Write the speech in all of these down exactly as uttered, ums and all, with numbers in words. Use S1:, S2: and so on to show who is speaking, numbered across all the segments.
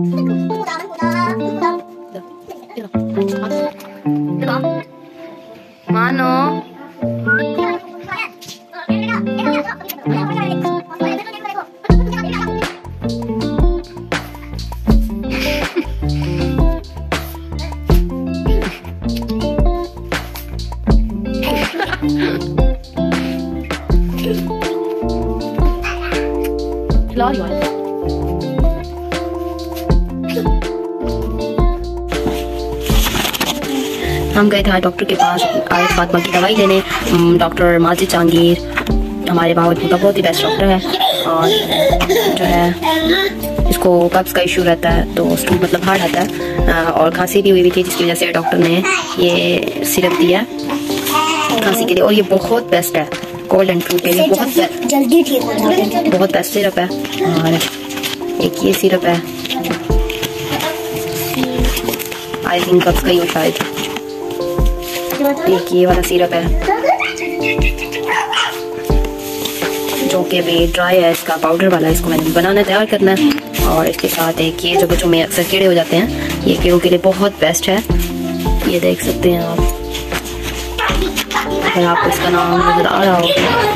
S1: मानो खिला रही हूँ। हम गए थे आज डॉक्टर के पास आयत फातिमा की दवाई लेने। डॉक्टर माजिद जहांगीर हमारे बावजूद का बहुत ही बेस्ट डॉक्टर है, और जो है इसको कब्ज़ का इशू रहता है, तो स्टूल मतलब हार्ड आता है, और खांसी भी हुई हुई थी, जिसकी वजह से डॉक्टर ने ये सिरप दिया खांसी के लिए, और ये बहुत बेस्ट है कोल्ड एंड फ्लू के लिए, बहुत
S2: जल्दी ठीक हो जाता है,
S1: बहुत बेस्ट सिरप है। और एक ये सिरप है, आई थिंक कब्ज़ का ही हो शायद। एक ये वाला सिरप है जो कि अभी ड्राई है, इसका पाउडर वाला, इसको मैंने बनाना तैयार करना है। और इसके साथ एक ये जो बच्चों में अक्सर कीड़े हो जाते हैं, ये कीड़ों के लिए बहुत बेस्ट है, ये देख सकते हैं आप, अगर आपको इसका नाम नजर आ रहा हो।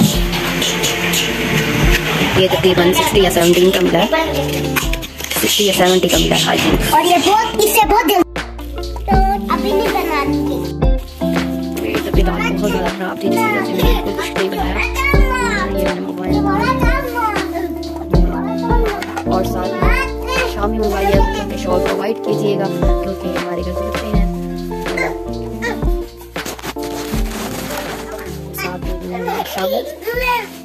S1: ये तकरीबन सिक्सटी या सेवेंटी का मिला है, सिक्सटी या सेवेंटी का मिला है आई थिंक।
S2: और ये बहुत इससे बहुत तो अभी नहीं बना दूंगी,
S1: तभी दाल बहुत ज़्यादा खराब थी, जिसकी वजह से मैंने कुछ नहीं बनाया। ये मैंने मंगवाया, और साथ में शामी मंगवाई है, क्योंकि शॉल को अवॉइड कीजिएगा, क्योंकि हमारे घर से बच्चे हैं। साथ में शामिल